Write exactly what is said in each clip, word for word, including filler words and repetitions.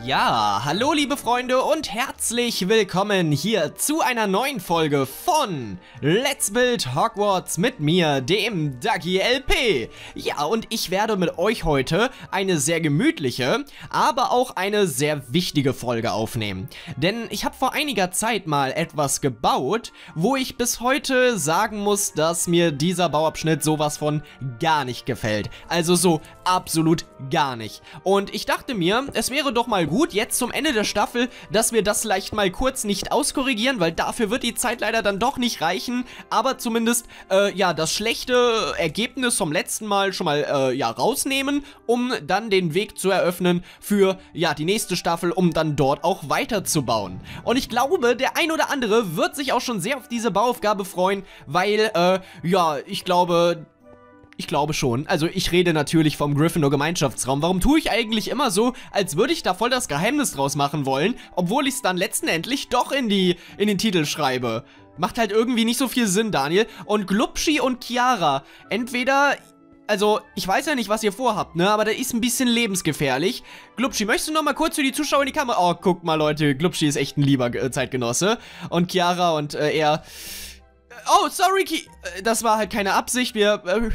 Ja, hallo liebe Freunde und herzlich willkommen hier zu einer neuen Folge von Let's Build Hogwarts mit mir, dem Ducky L P. Ja, und ich werde mit euch heute eine sehr gemütliche, aber auch eine sehr wichtige Folge aufnehmen. Denn ich habe vor einiger Zeit mal etwas gebaut, wo ich bis heute sagen muss, dass mir dieser Bauabschnitt sowas von gar nicht gefällt. Also so absolut gar nicht. Und ich dachte mir, es wäre doch mal gut, jetzt zum Ende der Staffel, dass wir das vielleicht mal kurz nicht auskorrigieren, weil dafür wird die Zeit leider dann doch nicht reichen, aber zumindest, äh, ja, das schlechte Ergebnis vom letzten Mal schon mal, äh, ja, rausnehmen, um dann den Weg zu eröffnen für, ja, die nächste Staffel, um dann dort auch weiterzubauen. Und ich glaube, der ein oder andere wird sich auch schon sehr auf diese Bauaufgabe freuen, weil, äh, ja, ich glaube... Ich glaube schon. Also ich rede natürlich vom Gryffindor Gemeinschaftsraum. Warum tue ich eigentlich immer so, als würde ich da voll das Geheimnis draus machen wollen, obwohl ich es dann letztendlich doch in die in den Titel schreibe? Macht halt irgendwie nicht so viel Sinn, Daniel. Und Glubschi und Chiara, entweder... Also, ich weiß ja nicht, was ihr vorhabt, ne, aber das ist ein bisschen lebensgefährlich. Glubschi, möchtest du noch mal kurz für die Zuschauer in die Kamera... Oh, guck mal, Leute, Glubschi ist echt ein lieber äh, Zeitgenosse. Und Chiara und äh, er... Oh, sorry, Ki das war halt keine Absicht, wir... Äh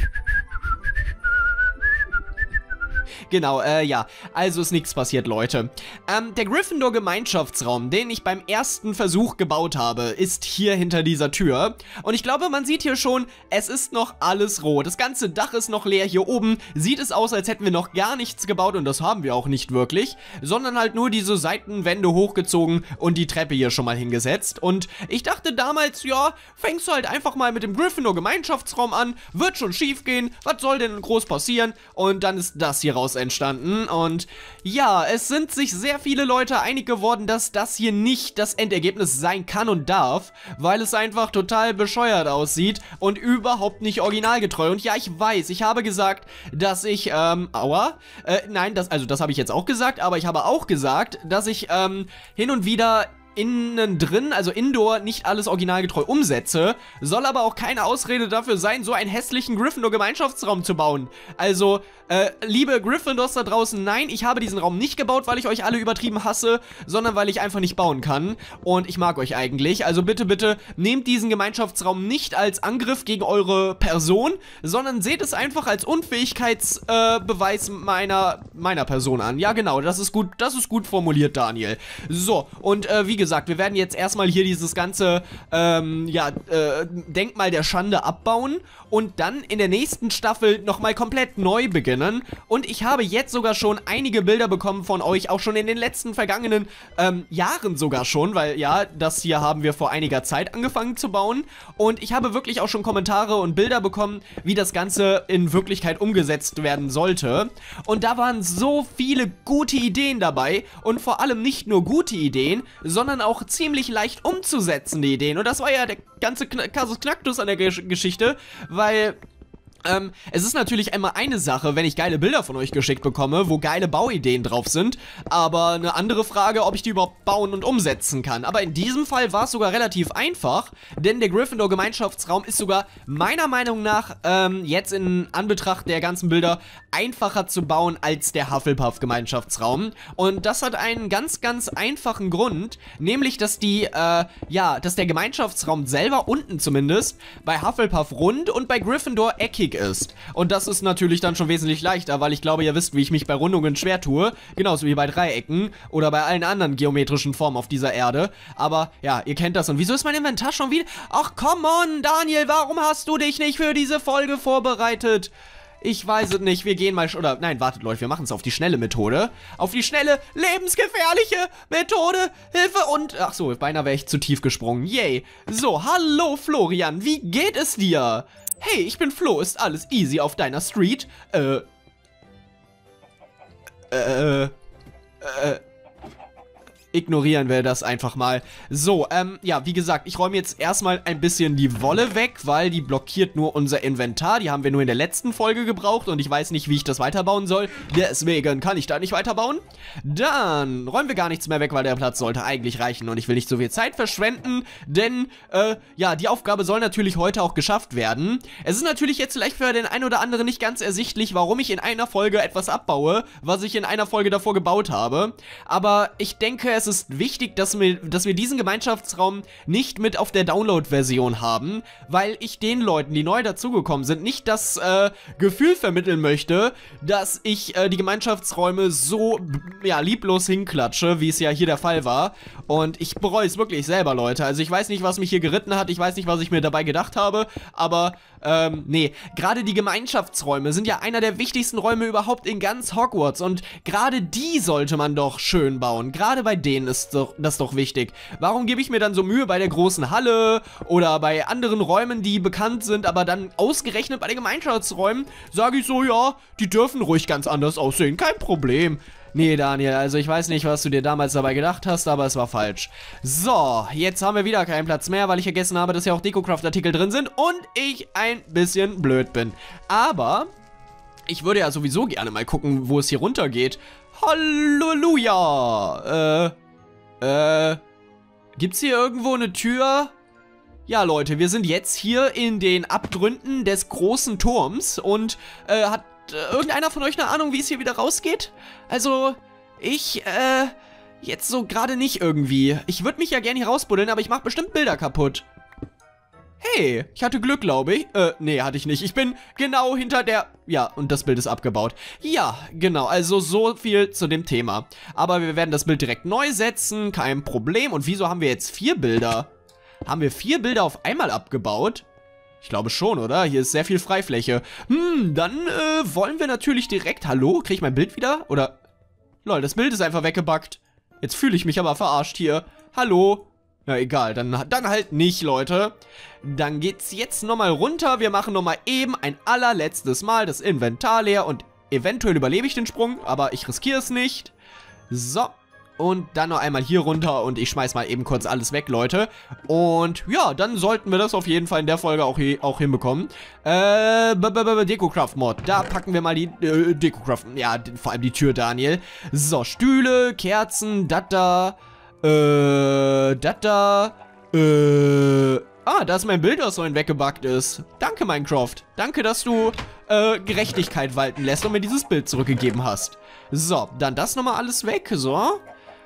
Genau, äh, ja. Also ist nichts passiert, Leute. Ähm, der Gryffindor Gemeinschaftsraum, den ich beim ersten Versuch gebaut habe, ist hier hinter dieser Tür. Und ich glaube, man sieht hier schon, es ist noch alles rot. Das ganze Dach ist noch leer. Hier oben sieht es aus, als hätten wir noch gar nichts gebaut. Und das haben wir auch nicht wirklich. Sondern halt nur diese Seitenwände hochgezogen und die Treppe hier schon mal hingesetzt. Und ich dachte damals, ja, fängst du halt einfach mal mit dem Gryffindor Gemeinschaftsraum an. Wird schon schief gehen. Was soll denn groß passieren? Und dann ist das hier raus entstanden und ja, es sind sich sehr viele Leute einig geworden, dass das hier nicht das Endergebnis sein kann und darf, weil es einfach total bescheuert aussieht und überhaupt nicht originalgetreu. Und ja, ich weiß, ich habe gesagt, dass ich, ähm, aua, äh, nein, das, also das habe ich jetzt auch gesagt, aber ich habe auch gesagt, dass ich, ähm, hin und wieder innen drin, also indoor, nicht alles originalgetreu umsetze, soll aber auch keine Ausrede dafür sein, so einen hässlichen Gryffindor-Gemeinschaftsraum zu bauen. Also, äh, liebe Gryffindors da draußen, nein, ich habe diesen Raum nicht gebaut, weil ich euch alle übertrieben hasse, sondern weil ich einfach nicht bauen kann. Und ich mag euch eigentlich. Also bitte, bitte, nehmt diesen Gemeinschaftsraum nicht als Angriff gegen eure Person, sondern seht es einfach als Unfähigkeitsbeweis äh, meiner, meiner Person an. Ja, genau, das ist gut, das ist gut formuliert, Daniel. So, und äh, wie gesagt, gesagt, wir werden jetzt erstmal hier dieses ganze, ähm, ja, äh, Denkmal der Schande abbauen und dann in der nächsten Staffel nochmal komplett neu beginnen. Und ich habe jetzt sogar schon einige Bilder bekommen von euch, auch schon in den letzten vergangenen ähm, Jahren sogar schon, weil ja, das hier haben wir vor einiger Zeit angefangen zu bauen. Und ich habe wirklich auch schon Kommentare und Bilder bekommen, wie das Ganze in Wirklichkeit umgesetzt werden sollte. Und da waren so viele gute Ideen dabei und vor allem nicht nur gute Ideen, sondern auch ziemlich leicht umzusetzende Ideen. Und das war ja der ganze Kn Kasus Knacktus an der Gesch Geschichte, weil... Ähm, es ist natürlich einmal eine Sache, wenn ich geile Bilder von euch geschickt bekomme, wo geile Bauideen drauf sind, aber eine andere Frage, ob ich die überhaupt bauen und umsetzen kann. Aber in diesem Fall war es sogar relativ einfach, denn der Gryffindor Gemeinschaftsraum ist sogar meiner Meinung nach ähm, jetzt in Anbetracht der ganzen Bilder einfacher zu bauen als der Hufflepuff Gemeinschaftsraum. Und das hat einen ganz, ganz einfachen Grund, nämlich, dass die, äh, ja, dass der Gemeinschaftsraum selber unten zumindest bei Hufflepuff rund und bei Gryffindor eckig ist. Und das ist natürlich dann schon wesentlich leichter, weil ich glaube, ihr wisst, wie ich mich bei Rundungen schwer tue. Genauso wie bei Dreiecken oder bei allen anderen geometrischen Formen auf dieser Erde. Aber ja, ihr kennt das. Und wieso ist mein Inventar schon wieder... Ach, come on, Daniel, warum hast du dich nicht für diese Folge vorbereitet? Ich weiß es nicht, wir gehen mal... Oder, nein, wartet, Leute, wir machen es auf die schnelle Methode. Auf die schnelle, lebensgefährliche Methode. Hilfe und... Ach so, beinahe wäre ich zu tief gesprungen. Yay. So, hallo Florian, wie geht es dir? Hey, ich bin Flo, ist alles easy auf deiner Street? Äh... Äh... Äh... ignorieren wir das einfach mal. So, ähm, ja, wie gesagt, ich räume jetzt erstmal ein bisschen die Wolle weg, weil die blockiert nur unser Inventar. Die haben wir nur in der letzten Folge gebraucht und ich weiß nicht, wie ich das weiterbauen soll. Deswegen kann ich da nicht weiterbauen. Dann räumen wir gar nichts mehr weg, weil der Platz sollte eigentlich reichen und ich will nicht so viel Zeit verschwenden, denn, äh, ja, die Aufgabe soll natürlich heute auch geschafft werden. Es ist natürlich jetzt vielleicht für den einen oder anderen nicht ganz ersichtlich, warum ich in einer Folge etwas abbaue, was ich in einer Folge davor gebaut habe. Aber ich denke, es ist wichtig, dass wir, dass wir diesen Gemeinschaftsraum nicht mit auf der Download-Version haben, weil ich den Leuten, die neu dazugekommen sind, nicht das äh, Gefühl vermitteln möchte, dass ich äh, die Gemeinschaftsräume so, ja, lieblos hinklatsche, wie es ja hier der Fall war. Und ich bereue es wirklich selber, Leute. Also ich weiß nicht, was mich hier geritten hat, ich weiß nicht, was ich mir dabei gedacht habe, aber, ähm, nee. Gerade die Gemeinschaftsräume sind ja einer der wichtigsten Räume überhaupt in ganz Hogwarts und gerade die sollte man doch schön bauen. Gerade bei denen ist doch, das doch wichtig. Warum gebe ich mir dann so Mühe bei der großen Halle oder bei anderen Räumen, die bekannt sind, aber dann ausgerechnet bei den Gemeinschaftsräumen sage ich so, ja, die dürfen ruhig ganz anders aussehen, kein Problem. Nee, Daniel, also ich weiß nicht, was du dir damals dabei gedacht hast, aber es war falsch. So, jetzt haben wir wieder keinen Platz mehr, weil ich vergessen habe, dass ja auch Decocraft-Artikel drin sind und ich ein bisschen blöd bin. Aber ich würde ja sowieso gerne mal gucken, wo es hier runter geht. Halleluja! Äh, äh, gibt's hier irgendwo eine Tür? Ja, Leute, wir sind jetzt hier in den Abgründen des großen Turms und, äh, hat äh, irgendeiner von euch eine Ahnung, wie es hier wieder rausgeht? Also, ich, äh, jetzt so gerade nicht irgendwie. Ich würde mich ja gerne hier rausbuddeln, aber ich mache bestimmt Bilder kaputt. Hey, ich hatte Glück, glaube ich. Äh, nee, hatte ich nicht. Ich bin genau hinter der... Ja, und das Bild ist abgebaut. Ja, genau, also so viel zu dem Thema. Aber wir werden das Bild direkt neu setzen, kein Problem. Und wieso haben wir jetzt vier Bilder? Haben wir vier Bilder auf einmal abgebaut? Ich glaube schon, oder? Hier ist sehr viel Freifläche. Hm, dann äh, wollen wir natürlich direkt... Hallo? Kriege ich mein Bild wieder? Oder... Lol, das Bild ist einfach weggebackt. Jetzt fühle ich mich aber verarscht hier. Hallo? Na egal, dann, dann halt nicht, Leute. Dann geht's jetzt nochmal runter. Wir machen nochmal eben ein allerletztes Mal das Inventar leer und eventuell überlebe ich den Sprung, aber ich riskiere es nicht. So. Und dann noch einmal hier runter und ich schmeiß mal eben kurz alles weg, Leute. Und ja, dann sollten wir das auf jeden Fall in der Folge auch, auch hinbekommen. Äh, Decocraft-Mod. Da packen wir mal die äh, Decocraft. Ja, vor allem die Tür, Daniel. So, Stühle, Kerzen, dat da. Äh, dat da. Äh. Ah, da ist mein Bild, das so weggebackt ist. Danke, Minecraft. Danke, dass du äh, Gerechtigkeit walten lässt und mir dieses Bild zurückgegeben hast. So, dann das nochmal alles weg. So.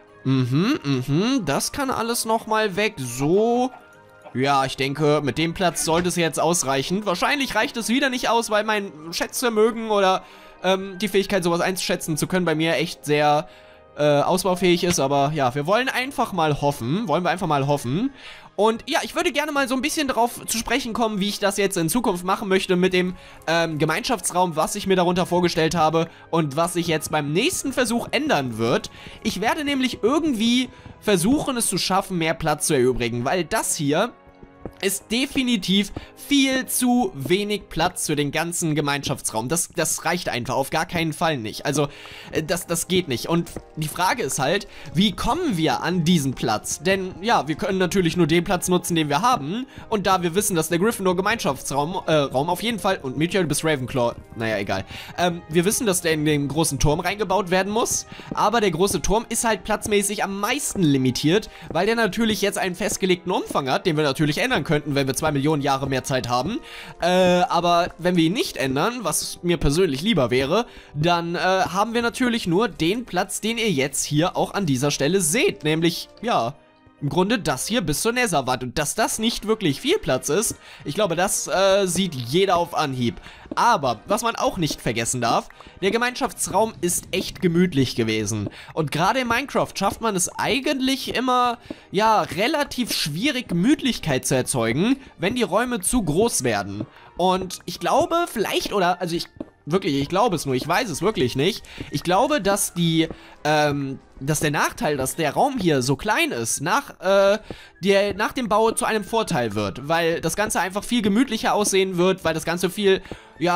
Mhm, mhm. Das kann alles nochmal weg. So. Ja, ich denke, mit dem Platz sollte es jetzt ausreichen. Wahrscheinlich reicht es wieder nicht aus, weil mein Schätzvermögen oder ähm, die Fähigkeit, sowas einzuschätzen zu können, bei mir echt sehr äh, ausbaufähig ist. Aber ja, wir wollen einfach mal hoffen. Wollen wir einfach mal hoffen. Und ja, ich würde gerne mal so ein bisschen darauf zu sprechen kommen, wie ich das jetzt in Zukunft machen möchte mit dem ähm, Gemeinschaftsraum, was ich mir darunter vorgestellt habe und was sich jetzt beim nächsten Versuch ändern wird. Ich werde nämlich irgendwie versuchen, es zu schaffen, mehr Platz zu erübrigen, weil das hier ist definitiv viel zu wenig Platz für den ganzen Gemeinschaftsraum. Das, das reicht einfach auf gar keinen Fall nicht. Also, das, das geht nicht. Und die Frage ist halt, wie kommen wir an diesen Platz? Denn, ja, wir können natürlich nur den Platz nutzen, den wir haben. Und da wir wissen, dass der Gryffindor-Gemeinschaftsraum äh, Raum auf jeden Fall... Und Meteor, du bist Ravenclaw. Naja, egal. Ähm, wir wissen, dass der in den großen Turm reingebaut werden muss. Aber der große Turm ist halt platzmäßig am meisten limitiert, weil der natürlich jetzt einen festgelegten Umfang hat, den wir natürlich ändern könnten, wenn wir zwei Millionen Jahre mehr Zeit haben. Äh, aber wenn wir ihn nicht ändern, was mir persönlich lieber wäre, dann äh, haben wir natürlich nur den Platz, den ihr jetzt hier auch an dieser Stelle seht. Nämlich, ja, im Grunde das hier bis zur Netherwand. Und dass das nicht wirklich viel Platz ist, ich glaube, das äh, sieht jeder auf Anhieb. Aber, was man auch nicht vergessen darf, der Gemeinschaftsraum ist echt gemütlich gewesen. Und gerade in Minecraft schafft man es eigentlich immer, ja, relativ schwierig, Gemütlichkeit zu erzeugen, wenn die Räume zu groß werden. Und ich glaube, vielleicht, oder, also ich... Wirklich, ich glaube es nur, ich weiß es wirklich nicht. Ich glaube, dass die, ähm, dass der Nachteil, dass der Raum hier so klein ist, nach, äh, der, nach dem Bau zu einem Vorteil wird. Weil das Ganze einfach viel gemütlicher aussehen wird, weil das Ganze viel, ja,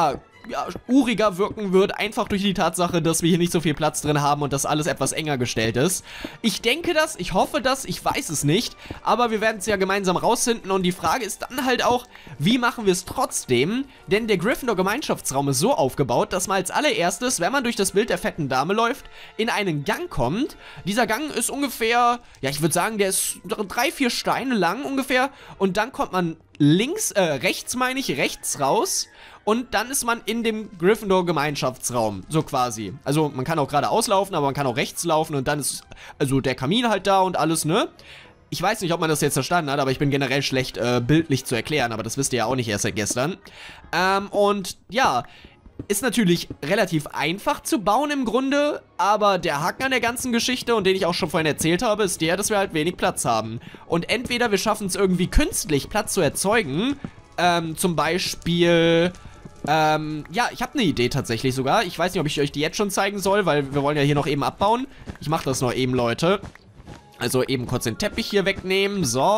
ja, uriger wirken wird, einfach durch die Tatsache, dass wir hier nicht so viel Platz drin haben und dass alles etwas enger gestellt ist. Ich denke das, ich hoffe das, ich weiß es nicht, aber wir werden es ja gemeinsam rausfinden und die Frage ist dann halt auch, wie machen wir es trotzdem? Denn der Gryffindor-Gemeinschaftsraum ist so aufgebaut, dass man als allererstes, wenn man durch das Bild der fetten Dame läuft, in einen Gang kommt. Dieser Gang ist ungefähr, ja, ich würde sagen, der ist drei, vier Steine lang ungefähr und dann kommt man links, äh, rechts meine ich, rechts raus und dann ist man in dem Gryffindor-Gemeinschaftsraum, so quasi. Also man kann auch geradeaus laufen, aber man kann auch rechts laufen und dann ist also der Kamin halt da und alles, ne? Ich weiß nicht, ob man das jetzt verstanden hat, aber ich bin generell schlecht äh, bildlich zu erklären, aber das wisst ihr ja auch nicht erst seit gestern. Ähm, und ja, ist natürlich relativ einfach zu bauen im Grunde, aber der Haken an der ganzen Geschichte, und den ich auch schon vorhin erzählt habe, ist der, dass wir halt wenig Platz haben. Und entweder wir schaffen es irgendwie künstlich Platz zu erzeugen, ähm, zum Beispiel, ähm, ja, ich habe eine Idee tatsächlich sogar. Ich weiß nicht, ob ich euch die jetzt schon zeigen soll, weil wir wollen ja hier noch eben abbauen. Ich mache das noch eben, Leute. Also eben kurz den Teppich hier wegnehmen, so.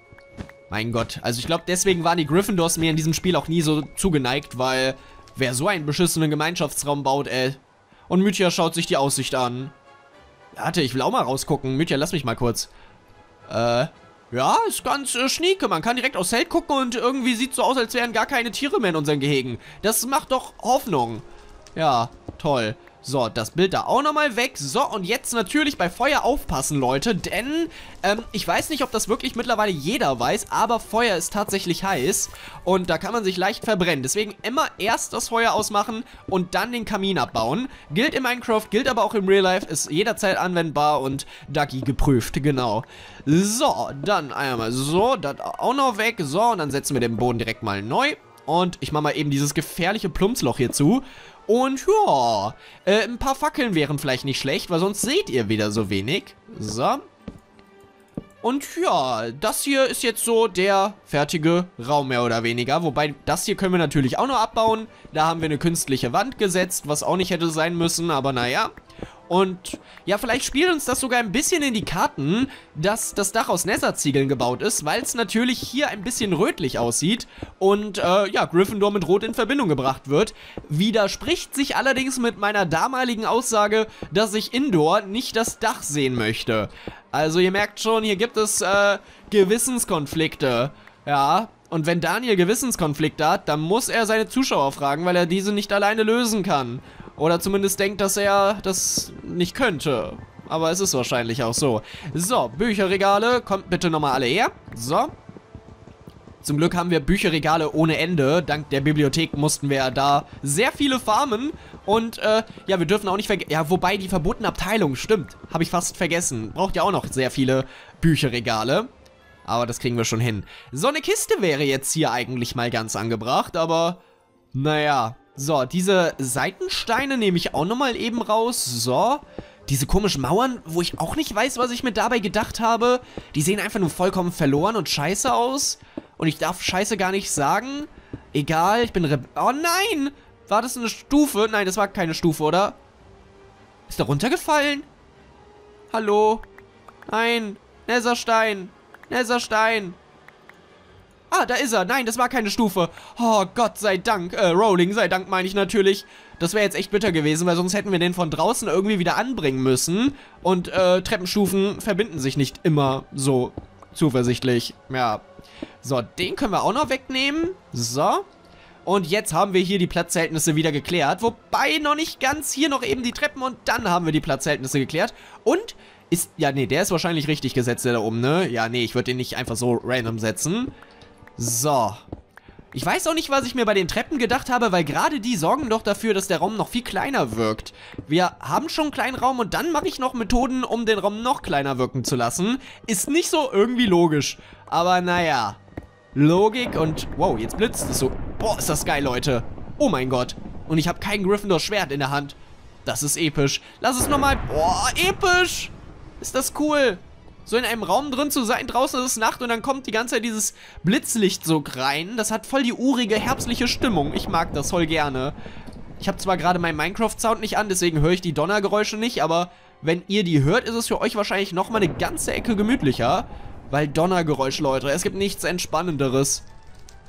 Mein Gott, also ich glaube, deswegen waren die Gryffindors mir in diesem Spiel auch nie so zugeneigt, weil wer so einen beschissenen Gemeinschaftsraum baut, ey. Und Mythia schaut sich die Aussicht an. Warte, ich will auch mal rausgucken. Mythia, lass mich mal kurz. Äh, ja, ist ganz äh, schnieke. Man kann direkt aufs Feld gucken und irgendwie sieht so aus, als wären gar keine Tiere mehr in unseren Gehegen. Das macht doch Hoffnung. Ja, toll. So, das Bild da auch nochmal weg. So, und jetzt natürlich bei Feuer aufpassen, Leute, denn ähm, ich weiß nicht, ob das wirklich mittlerweile jeder weiß, aber Feuer ist tatsächlich heiß und da kann man sich leicht verbrennen. Deswegen immer erst das Feuer ausmachen und dann den Kamin abbauen. Gilt in Minecraft, gilt aber auch im Real Life, ist jederzeit anwendbar und Ducky geprüft, genau. So, dann einmal so, das auch noch weg. So, und dann setzen wir den Boden direkt mal neu. Und ich mache mal eben dieses gefährliche Plumpsloch hier zu. Und ja, äh, ein paar Fackeln wären vielleicht nicht schlecht, weil sonst seht ihr wieder so wenig. So. Und ja, das hier ist jetzt so der fertige Raum mehr oder weniger. Wobei, das hier können wir natürlich auch noch abbauen. Da haben wir eine künstliche Wand gesetzt, was auch nicht hätte sein müssen, aber naja. Und ja, vielleicht spielt uns das sogar ein bisschen in die Karten, dass das Dach aus Nether-Ziegeln gebaut ist, weil es natürlich hier ein bisschen rötlich aussieht und äh, ja, Gryffindor mit Rot in Verbindung gebracht wird. Widerspricht sich allerdings mit meiner damaligen Aussage, dass ich indoor nicht das Dach sehen möchte. Also ihr merkt schon, hier gibt es äh, Gewissenskonflikte, ja. Und wenn Daniel Gewissenskonflikte hat, dann muss er seine Zuschauer fragen, weil er diese nicht alleine lösen kann. Oder zumindest denkt, dass er das nicht könnte. Aber es ist wahrscheinlich auch so. So, Bücherregale, kommt bitte nochmal alle her. So. Zum Glück haben wir Bücherregale ohne Ende. Dank der Bibliothek mussten wir da sehr viele farmen. Und, äh, ja, wir dürfen auch nicht vergessen... Ja, wobei die verbotene Abteilung, stimmt. Habe ich fast vergessen. Braucht ja auch noch sehr viele Bücherregale. Aber das kriegen wir schon hin. So eine Kiste wäre jetzt hier eigentlich mal ganz angebracht, aber naja. So, diese Seitensteine nehme ich auch nochmal eben raus. So, diese komischen Mauern, wo ich auch nicht weiß, was ich mir dabei gedacht habe. Die sehen einfach nur vollkommen verloren und scheiße aus. Und ich darf scheiße gar nicht sagen. Egal, ich bin Re... Oh nein! War das eine Stufe? Nein, das war keine Stufe, oder? Ist der runtergefallen? Hallo? Nein, Netherstein. Netherstein. Ah, da ist er. Nein, das war keine Stufe. Oh, Gott sei Dank. Äh, Rowling sei Dank meine ich natürlich. Das wäre jetzt echt bitter gewesen, weil sonst hätten wir den von draußen irgendwie wieder anbringen müssen. Und äh, Treppenstufen verbinden sich nicht immer so zuversichtlich. Ja. So, den können wir auch noch wegnehmen. So. Und jetzt haben wir hier die Platzverhältnisse wieder geklärt. Wobei noch nicht ganz. Hier noch eben die Treppen und dann haben wir die Platzverhältnisse geklärt. Und ist, ja, nee, der ist wahrscheinlich richtig gesetzt, der da oben, ne? Ja, nee, ich würde den nicht einfach so random setzen. So. Ich weiß auch nicht, was ich mir bei den Treppen gedacht habe, weil gerade die sorgen doch dafür, dass der Raum noch viel kleiner wirkt. Wir haben schon einen kleinen Raum und dann mache ich noch Methoden, um den Raum noch kleiner wirken zu lassen. Ist nicht so irgendwie logisch. Aber naja. Logik und... Wow, jetzt blitzt es so. Boah, ist das geil, Leute. Oh mein Gott. Und ich habe kein Gryffindor-Schwert in der Hand. Das ist episch. Lass es nochmal... Boah, episch. Ist das cool. So in einem Raum drin zu sein, draußen ist es Nacht und dann kommt die ganze Zeit dieses Blitzlicht so rein. Das hat voll die urige, herbstliche Stimmung. Ich mag das voll gerne. Ich habe zwar gerade meinen Minecraft-Sound nicht an, deswegen höre ich die Donnergeräusche nicht, aber wenn ihr die hört, ist es für euch wahrscheinlich nochmal eine ganze Ecke gemütlicher. Weil Donnergeräusch, Leute, es gibt nichts Entspannenderes.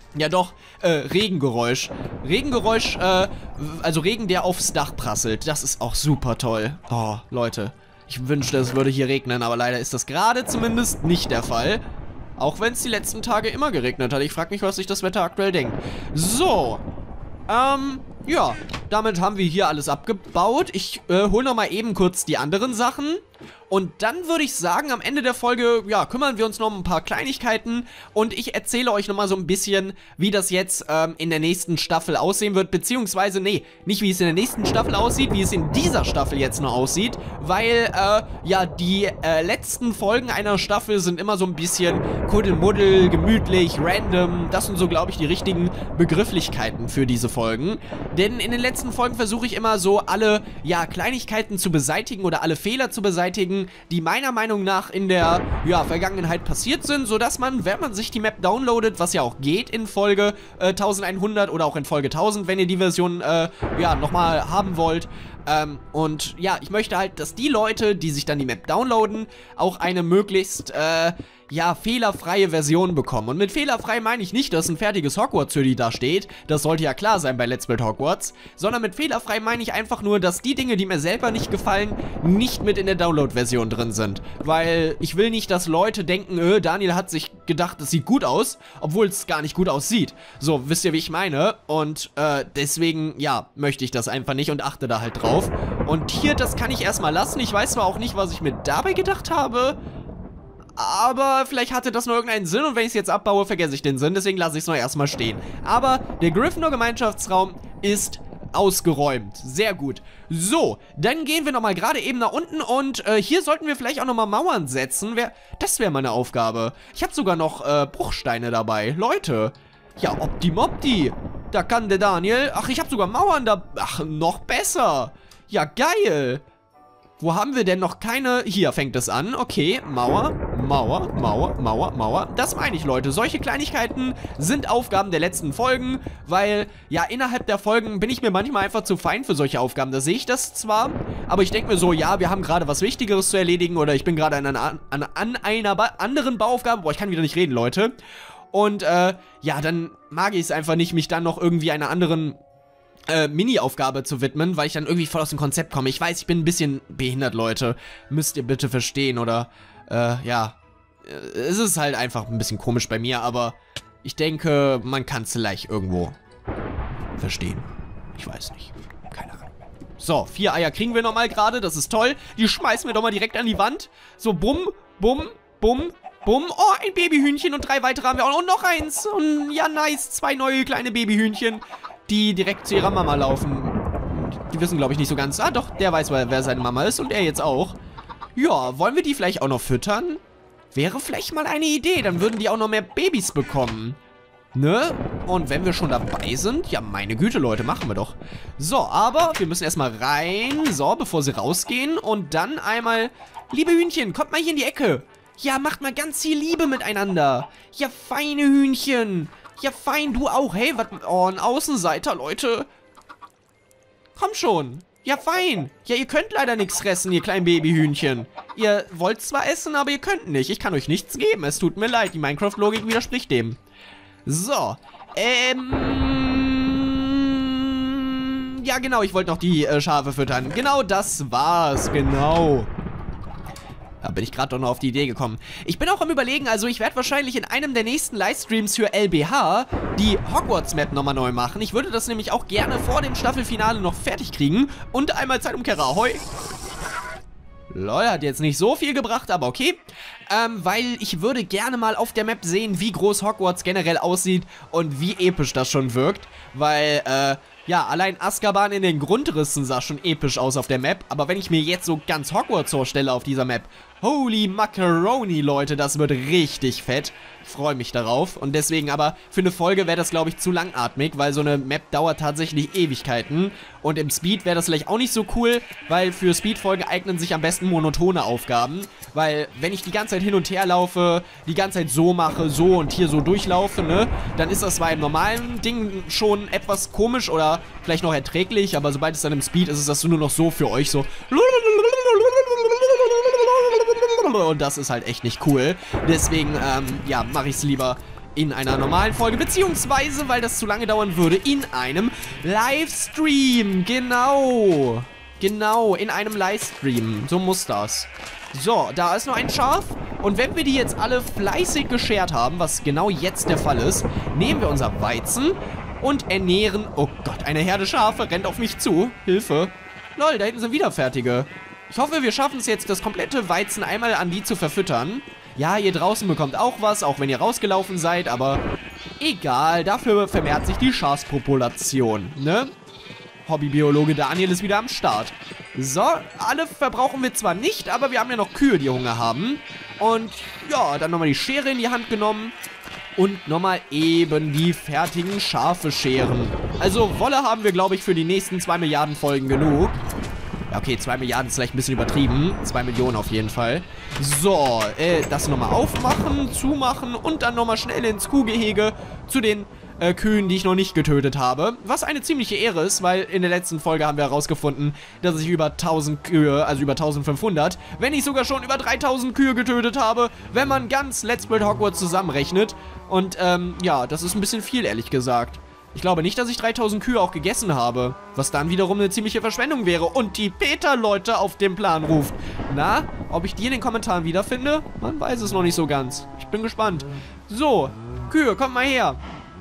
Ja doch, äh, Regengeräusch. Regengeräusch, äh, also Regen, der aufs Dach prasselt. Das ist auch super toll. Oh, Leute, ich wünschte, es würde hier regnen, aber leider ist das gerade zumindest nicht der Fall. Auch wenn es die letzten Tage immer geregnet hat. Ich frage mich, was sich das Wetter aktuell denkt. So, ähm, ja, damit haben wir hier alles abgebaut. Ich äh, hole nochmal eben kurz die anderen Sachen. Und dann würde ich sagen, am Ende der Folge, ja, kümmern wir uns noch um ein paar Kleinigkeiten und ich erzähle euch nochmal so ein bisschen, wie das jetzt ähm, in der nächsten Staffel aussehen wird, beziehungsweise, nee, nicht wie es in der nächsten Staffel aussieht, wie es in dieser Staffel jetzt noch aussieht, weil, äh, ja, die äh, letzten Folgen einer Staffel sind immer so ein bisschen Kuddelmuddel, gemütlich, random, das sind so, glaube ich, die richtigen Begrifflichkeiten für diese Folgen, denn in den letzten Folgen versuche ich immer so alle, ja, Kleinigkeiten zu beseitigen oder alle Fehler zu beseitigen, die meiner Meinung nach in der, ja, Vergangenheit passiert sind, sodass man, wenn man sich die Map downloadet, was ja auch geht in Folge äh, elfhundert oder auch in Folge tausend, wenn ihr die Version, äh, ja, nochmal haben wollt, ähm, und ja, ich möchte halt, dass die Leute, die sich dann die Map downloaden, auch eine möglichst, äh, ja, fehlerfreie Version bekommen. Und mit fehlerfrei meine ich nicht, dass ein fertiges Hogwarts-Hoodie da steht. Das sollte ja klar sein bei Let's Build Hogwarts. Sondern mit fehlerfrei meine ich einfach nur, dass die Dinge, die mir selber nicht gefallen, nicht mit in der Download-Version drin sind. Weil ich will nicht, dass Leute denken, äh, Daniel hat sich gedacht, es sieht gut aus, obwohl es gar nicht gut aussieht. So, wisst ihr, wie ich meine? Und äh, deswegen, ja, möchte ich das einfach nicht und achte da halt drauf. Und hier, das kann ich erstmal lassen. Ich weiß zwar auch nicht, was ich mir dabei gedacht habe, aber vielleicht hatte das nur irgendeinen Sinn und wenn ich es jetzt abbaue, vergesse ich den Sinn. Deswegen lasse ich es noch erstmal stehen. Aber der Gryffindor-Gemeinschaftsraum ist ausgeräumt. Sehr gut. So, dann gehen wir nochmal gerade eben nach unten und äh, hier sollten wir vielleicht auch nochmal Mauern setzen. Wär, das wäre meine Aufgabe. Ich habe sogar noch äh, Bruchsteine dabei. Leute. Ja, optimopti. Da kann der Daniel... Ach, ich habe sogar Mauern da... Ach, noch besser. Ja, geil. Wo haben wir denn noch keine... Hier fängt es an. Okay, Mauer, Mauer, Mauer, Mauer, Mauer. Das meine ich, Leute. Solche Kleinigkeiten sind Aufgaben der letzten Folgen, weil, ja, innerhalb der Folgen bin ich mir manchmal einfach zu fein für solche Aufgaben. Da sehe ich das zwar, aber ich denke mir so, ja, wir haben gerade was Wichtigeres zu erledigen oder ich bin gerade an einer, an, an einer ba anderen Bauaufgabe. Boah, ich kann wieder nicht reden, Leute. Und, äh, ja, dann mag ich es einfach nicht, mich dann noch irgendwie einer anderen... Äh, Mini-Aufgabe zu widmen, weil ich dann irgendwie voll aus dem Konzept komme. Ich weiß, ich bin ein bisschen behindert, Leute. Müsst ihr bitte verstehen oder, äh, ja. Es ist halt einfach ein bisschen komisch bei mir, aber ich denke, man kann es vielleicht irgendwo verstehen. Ich weiß nicht. Keine Ahnung. So, vier Eier kriegen wir nochmal gerade. Das ist toll. Die schmeißen wir doch mal direkt an die Wand. So, bumm, bumm, bumm, bumm. Oh, ein Babyhühnchen und drei weitere haben wir auch noch. Und noch eins. Und ja, nice. Zwei neue kleine Babyhühnchen, die direkt zu ihrer Mama laufen. Die wissen, glaube ich, nicht so ganz. Ah, doch, der weiß, wer seine Mama ist und er jetzt auch. Ja, wollen wir die vielleicht auch noch füttern? Wäre vielleicht mal eine Idee, dann würden die auch noch mehr Babys bekommen. Ne? Und wenn wir schon dabei sind, ja, meine Güte, Leute, machen wir doch. So, aber wir müssen erstmal rein, so, bevor sie rausgehen. Und dann einmal, liebe Hühnchen, kommt mal hier in die Ecke. Ja, macht mal ganz viel Liebe miteinander. Ja, feine Hühnchen. Ja, fein, du auch. Hey, was? Oh, ein Außenseiter, Leute. Komm schon. Ja, fein. Ja, ihr könnt leider nichts fressen, ihr kleinen Babyhühnchen. Ihr wollt zwar essen, aber ihr könnt nicht. Ich kann euch nichts geben. Es tut mir leid. Die Minecraft-Logik widerspricht dem. So. Ähm... Ja, genau. Ich wollte noch die äh, Schafe füttern. Genau das war's. Genau. Da bin ich gerade doch noch auf die Idee gekommen. Ich bin auch am Überlegen, also ich werde wahrscheinlich in einem der nächsten Livestreams für L B H die Hogwarts-Map nochmal neu machen. Ich würde das nämlich auch gerne vor dem Staffelfinale noch fertig kriegen. Und einmal Zeitumkehrer, ahoi. Lol, hat jetzt nicht so viel gebracht, aber okay. Ähm, weil ich würde gerne mal auf der Map sehen, wie groß Hogwarts generell aussieht und wie episch das schon wirkt. Weil, äh, ja, allein Azkaban in den Grundrissen sah schon episch aus auf der Map. Aber wenn ich mir jetzt so ganz Hogwarts vorstelle auf dieser Map, holy Macaroni, Leute, das wird richtig fett. Ich freue mich darauf. Und deswegen aber, für eine Folge wäre das, glaube ich, zu langatmig, weil so eine Map dauert tatsächlich Ewigkeiten. Und im Speed wäre das vielleicht auch nicht so cool, weil für Speed-Folgen eignen sich am besten monotone Aufgaben. Weil, wenn ich die ganze Zeit hin und her laufe, die ganze Zeit so mache, so und hier so durchlaufe, ne, dann ist das zwar im normalen Ding schon etwas komisch oder vielleicht noch erträglich, aber sobald es dann im Speed ist, ist das nur noch so für euch so. Und das ist halt echt nicht cool. Deswegen, ähm, ja, mache ich es lieber in einer normalen Folge, beziehungsweise, weil das zu lange dauern würde, in einem Livestream. Genau. Genau, in einem Livestream. So muss das. So, da ist noch ein Schaf. Und wenn wir die jetzt alle fleißig geschert haben, was genau jetzt der Fall ist, nehmen wir unser Weizen und ernähren... Oh Gott, eine Herde Schafe rennt auf mich zu. Hilfe. Lol, da hinten sind wieder fertige. Ich hoffe, wir schaffen es jetzt, das komplette Weizen einmal an die zu verfüttern. Ja, ihr draußen bekommt auch was, auch wenn ihr rausgelaufen seid, aber egal. Dafür vermehrt sich die Schafspopulation, ne? Hobbybiologe Daniel ist wieder am Start. So, alle verbrauchen wir zwar nicht, aber wir haben ja noch Kühe, die Hunger haben. Und ja, dann nochmal die Schere in die Hand genommen und nochmal eben die fertigen Schafe scheren. Also Wolle haben wir, glaube ich, für die nächsten zwei Milliarden Folgen genug. Ja, okay, zwei Milliarden ist vielleicht ein bisschen übertrieben. zwei Millionen auf jeden Fall. So, äh, das nochmal aufmachen, zumachen und dann nochmal schnell ins Kuhgehege zu den Äh, Kühen, die ich noch nicht getötet habe. Was eine ziemliche Ehre ist, weil in der letzten Folge haben wir herausgefunden, dass ich über tausend Kühe, also über eintausendfünfhundert, wenn nicht sogar schon über dreitausend Kühe getötet habe, wenn man ganz Let's Build Hogwarts zusammenrechnet. Und, ähm, ja, das ist ein bisschen viel, ehrlich gesagt. Ich glaube nicht, dass ich dreitausend Kühe auch gegessen habe, was dann wiederum eine ziemliche Verschwendung wäre und die Peter-Leute auf den Plan ruft. Na, ob ich die in den Kommentaren wiederfinde? Man weiß es noch nicht so ganz. Ich bin gespannt. So, Kühe, kommt mal her.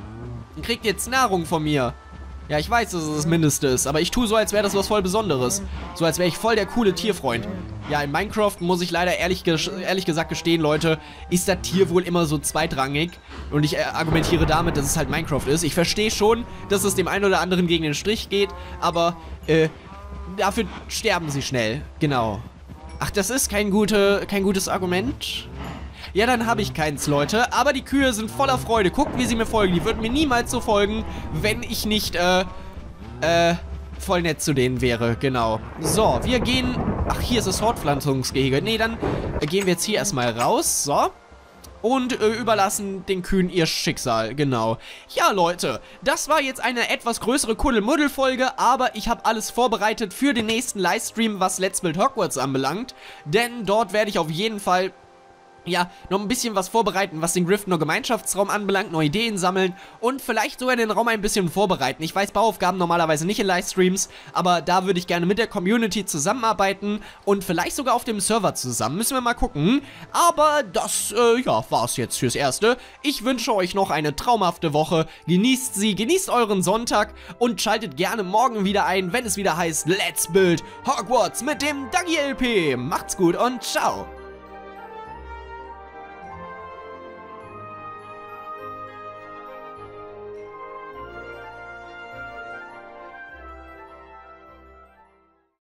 Ihr kriegt jetzt Nahrung von mir. Ja, ich weiß, dass es das Mindeste ist, aber ich tue so, als wäre das was voll Besonderes. So, als wäre ich voll der coole Tierfreund. Ja, in Minecraft muss ich leider ehrlich, ehrlich gesagt gestehen, Leute, ist das Tier wohl immer so zweitrangig. Und ich äh, argumentiere damit, dass es halt Minecraft ist. Ich verstehe schon, dass es dem einen oder anderen gegen den Strich geht, aber äh, dafür sterben sie schnell. Genau. Ach, das ist kein, gute, kein gutes Argument? Ja, dann habe ich keins, Leute. Aber die Kühe sind voller Freude. Guckt, wie sie mir folgen. Die würden mir niemals so folgen, wenn ich nicht, äh, äh, voll nett zu denen wäre. Genau. So, wir gehen... Ach, hier ist das Fortpflanzungsgehege. Nee, dann äh, gehen wir jetzt hier erstmal raus. So. Und äh, überlassen den Kühen ihr Schicksal. Genau. Ja, Leute. Das war jetzt eine etwas größere Kuddelmuddel-Folge. Aber ich habe alles vorbereitet für den nächsten Livestream, was Let's Build Hogwarts anbelangt. Denn dort werde ich auf jeden Fall... ja, noch ein bisschen was vorbereiten, was den Gryffindor Gemeinschaftsraum anbelangt, neue Ideen sammeln und vielleicht sogar den Raum ein bisschen vorbereiten. Ich weiß, Bauaufgaben normalerweise nicht in Livestreams, aber da würde ich gerne mit der Community zusammenarbeiten und vielleicht sogar auf dem Server zusammen. Müssen wir mal gucken. Aber das, äh, ja, war's jetzt fürs Erste. Ich wünsche euch noch eine traumhafte Woche. Genießt sie, genießt euren Sonntag und schaltet gerne morgen wieder ein, wenn es wieder heißt Let's Build Hogwarts mit dem Dagi L P. Macht's gut und ciao.